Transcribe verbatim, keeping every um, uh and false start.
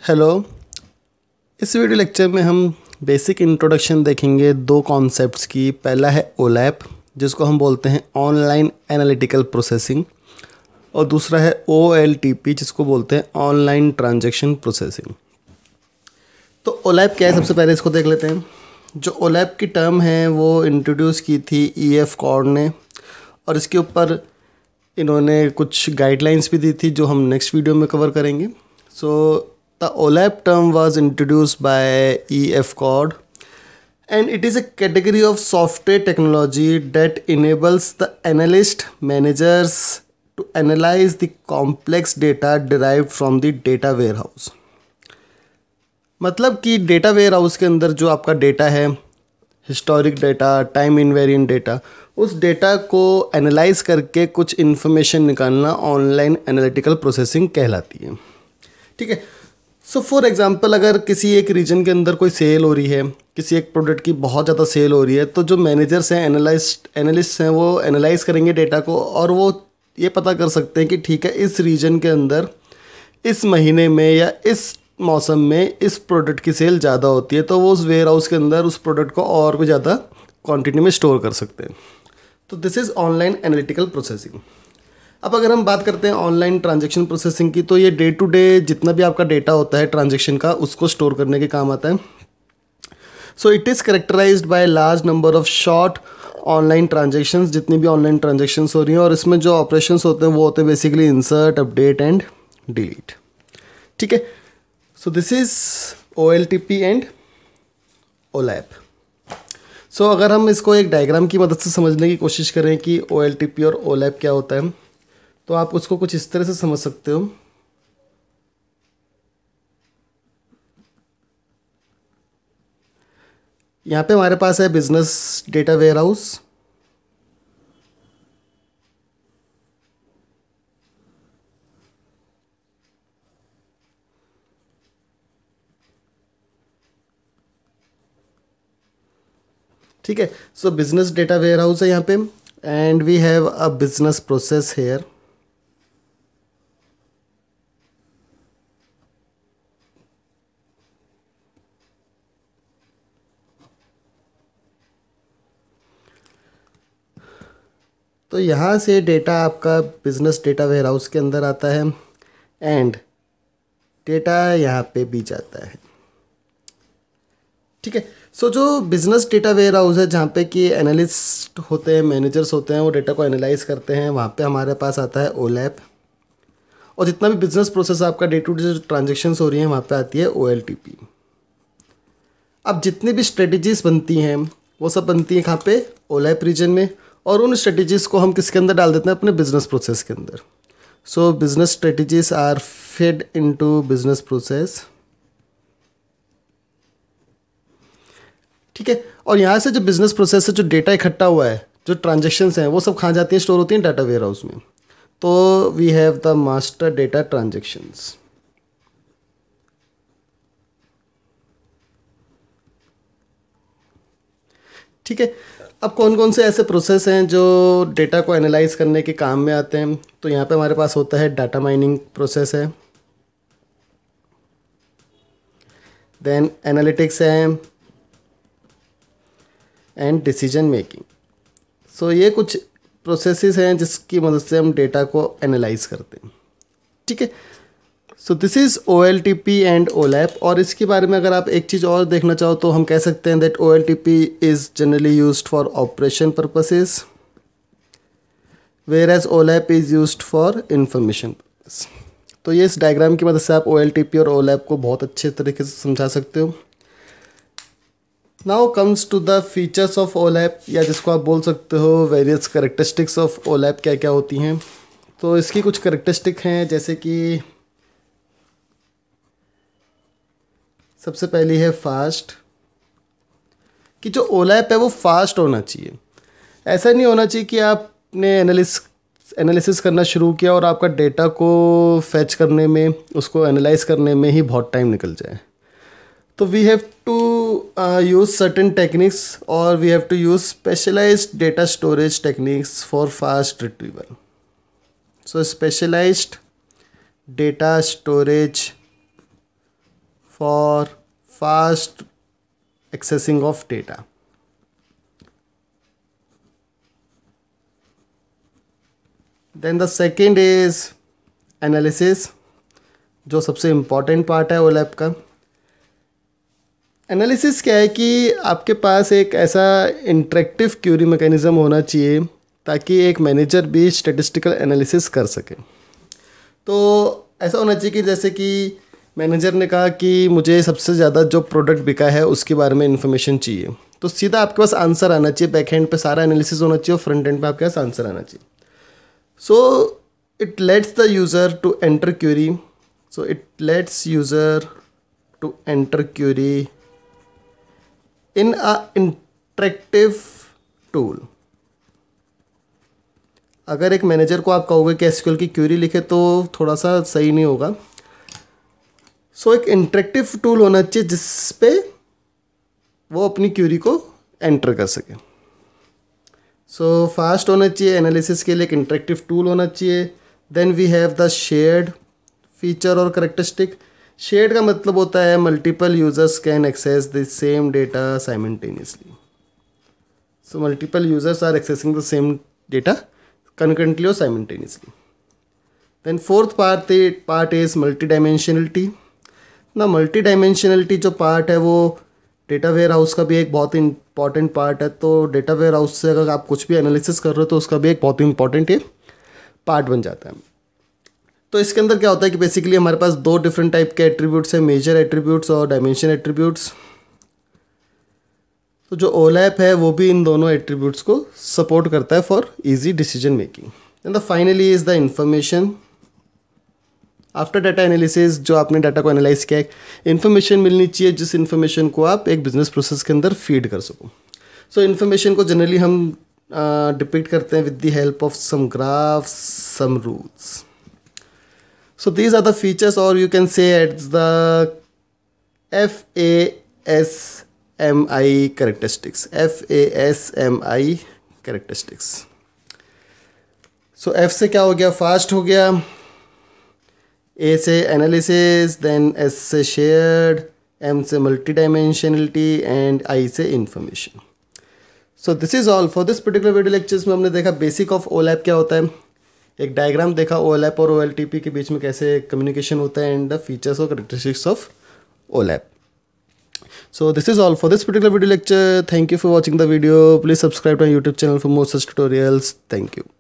Hello. इस video lecture में हम बेसिक इंट्रोडक्शन देखेंगे दो कॉन्सेप्ट्स की। पहला है ओलैप जिसको हम बोलते हैं ऑनलाइन एनालिटिकल प्रोसेसिंग, और दूसरा है ओ एल टी पी जिसको बोलते हैं ऑनलाइन ट्रांजैक्शन प्रोसेसिंग। तो ओलैप क्या है, सबसे पहले इसको देख लेते हैं। जो ओलैप की टर्म है वो इंट्रोड्यूस की थी ई एफ कॉर्ड ने, और इसके ऊपर इन्होंने कुछ गाइडलाइंस भी दी थी जो हम नेक्स्ट वीडियो में कवर करेंगे। So the OLAP term was introduced by E F Cord, and it is a category of software technology that enables the analyst managers to analyze the complex data derived from the data warehouse। मतलब कि data ware house के अंदर जो आपका data है, historic data, time invariant data, उस data को analyse करके कुछ इन्फॉर्मेशन निकालना ऑनलाइन एनालिटिकल प्रोसेसिंग कहलाती है। ठीक है। सो फॉर एग्जांपल, अगर किसी एक रीजन के अंदर कोई सेल हो रही है, किसी एक प्रोडक्ट की बहुत ज़्यादा सेल हो रही है, तो जो मैनेजर्स हैं, एनालिस्ट एनालिस्ट हैं, वो एनालाइज करेंगे डेटा को और वो ये पता कर सकते हैं कि ठीक है, इस रीजन के अंदर इस महीने में या इस मौसम में इस प्रोडक्ट की सेल ज़्यादा होती है, तो वो उस वेयर हाउस के अंदर उस प्रोडक्ट को और भी ज़्यादा क्वान्टिटी में स्टोर कर सकते हैं। तो this is online analytical processing. अब अगर हम बात करते हैं ऑनलाइन ट्रांजैक्शन प्रोसेसिंग की, तो ये डे टू डे जितना भी आपका डेटा होता है ट्रांजैक्शन का, उसको स्टोर करने के काम आता है। So it is characterised by large number of short online transactions, जितनी भी ऑनलाइन ट्रांजैक्शंस हो रही हैं, और इसमें जो ऑपरेशंस होते हैं वो होते हैं basically insert, update and delete. ठीक है। So this is O L T P and OLAP. सो अगर हम इसको एक डायग्राम की मदद से समझने की कोशिश करें कि ओ एल टी पी और ओलैप क्या होता है, तो आप उसको कुछ इस तरह से समझ सकते हो। यहाँ पे हमारे पास है बिजनेस डेटा वेयर हाउस, ठीक है। So business data warehouse है यहाँ पे, and we have a business process here. तो यहाँ से डेटा आपका बिजनेस डेटा वेयर हाउस के अंदर आता है, एंड डेटा यहाँ पे भी जाता है। ठीक है। सो जो बिजनेस डेटा वेयर हाउस है, जहाँ पे कि एनालिस्ट होते हैं, मैनेजर्स होते हैं, वो डेटा को एनालाइज करते हैं, वहाँ पे हमारे पास आता है ओलैप, और जितना भी बिजनेस प्रोसेस आपका डे टू डे ट्रांजेक्शन्स हो रही हैं, वहाँ पे आती है ओ एल टी पी। अब जितनी भी स्ट्रेटजीज बनती हैं वो सब बनती हैं कहाँ पे, ओलैप रीजन में, और उन स्ट्रेटजीज़ को हम किसके अंदर डाल देते हैं, अपने बिजनेस प्रोसेस के अंदर। So business strategies are fed into business process. ठीक है। और यहाँ से जो बिजनेस प्रोसेस से जो डेटा इकट्ठा हुआ है, जो ट्रांजेक्शन्स हैं, वो सब कहाँ जाती हैं, स्टोर होती हैं डाटा वेयर हाउस में। तो we have the master data transactions. ठीक है। अब कौन कौन से ऐसे प्रोसेस हैं जो डेटा को एनालाइज करने के काम में आते हैं, तो यहाँ पे हमारे पास होता है डाटा माइनिंग प्रोसेस है, देन एनालिटिक्स है, एंड डिसीजन मेकिंग। सो ये कुछ प्रोसेसेस हैं जिसकी मदद से हम डेटा को एनालाइज करते हैं। ठीक है। So this is O L T P and OLAP. और इसके बारे में अगर आप एक चीज़ और देखना चाहो तो हम कह सकते हैं that O L T P is generally used for operation purposes, whereas OLAP is used for information purpose. तो ये इस डायग्राम की मदद से आप ओ एल टी पी और ओलैप को बहुत अच्छे तरीके से समझा सकते हो। Now comes to the features of OLAP, या जिसको आप बोल सकते हो वेरियस करेक्टरिस्टिक्स ऑफ ओलैप क्या क्या होती हैं। तो इसकी कुछ करेक्टरिस्टिक हैं, जैसे कि सबसे पहली है फास्ट, कि जो ओलैप है वो फास्ट होना चाहिए। ऐसा नहीं होना चाहिए कि आपने एनालिस एनालिसिस करना शुरू किया और आपका डेटा को फैच करने में, उसको एनालाइज करने में ही बहुत टाइम निकल जाए। तो we have to use certain techniques, और we have to use specialised data storage techniques for fast retrieval. So specialised data storage for fast accessing of data. Then the second is analysis, जो सबसे important part है ओलैप का। Analysis क्या है कि आपके पास एक ऐसा इंटरेक्टिव क्यूरी मैकेनिज़्म होना चाहिए ताकि एक मैनेजर भी स्टैटिस्टिकल एनालिसिस कर सके। तो ऐसा होना चाहिए कि जैसे कि मैनेजर ने कहा कि मुझे सबसे ज़्यादा जो प्रोडक्ट बिका है उसके बारे में इन्फॉर्मेशन चाहिए, तो सीधा आपके पास आंसर आना चाहिए। बैक हैंड पे सारा एनालिसिस होना चाहिए और फ्रंट एंड पे आपके पास आंसर आना चाहिए। So it lets the user to enter query so it lets user to enter query in a interactive tool. अगर एक मैनेजर को आप कहोगे कि एसक्यूएल की क्यूरी लिखे तो थोड़ा सा सही नहीं होगा। सो so, एक इंटरेक्टिव टूल होना चाहिए जिस पे वो अपनी क्यूरी को एंटर कर सके। सो so, फास्ट होना चाहिए एनालिसिस के लिए, एक इंटरेक्टिव टूल होना चाहिए। Then we have the shared feature और करेक्टरिस्टिक। शेयर्ड का मतलब होता है multiple users can access the same data simultaneously. So multiple users are accessing the same data concurrently or simultaneously. Then fourth part the part is multidimensionality. ना multidimensionality जो part है वो data ware house का भी एक बहुत important part है। तो डेटा वेयर हाउस से अगर आप कुछ भी एनालिसिस कर रहे हो तो उसका भी एक बहुत इंपॉर्टेंट ये पार्ट बन जाता है। तो इसके अंदर क्या होता है कि बेसिकली हमारे पास दो डिफरेंट टाइप के एट्रीब्यूट्स हैं, मेजर एट्रीब्यूट्स और डायमेंशन एट्रीब्यूट्स। तो जो ओलैप है वो भी इन दोनों एट्रीब्यूट्स को सपोर्ट करता है for easy decision making. And the finally is the information. After data analysis जो आपने डाटा को एनालाइज किया है, इन्फॉर्मेशन मिलनी चाहिए जिस इन्फॉर्मेशन को आप एक बिजनेस प्रोसेस के अंदर फीड कर सको। सो इन्फॉर्मेशन को जनरली हम डिपिक्ट uh, करते हैं with the help of some graphs, some rules. So these are the features और you can say it's the F A S M I characteristics, F A S M I characteristics. So F से क्या हो गया, fast हो गया, A से analysis, then S से shared, M से मल्टी डायमेंशनलिटी एंड I से information. So this is all for this particular video lectures में हमने देखा बेसिक ऑफ ओलैप क्या होता है, एक डायग्राम देखा ओलैप और O L T P के बीच में कैसे कम्युनिकेशन होता है एंड द फीचर्स और characteristics of OLAP. So this is all for this particular video lecture. Thank you for watching the video. Please subscribe to our YouTube channel for more such tutorials. Thank you.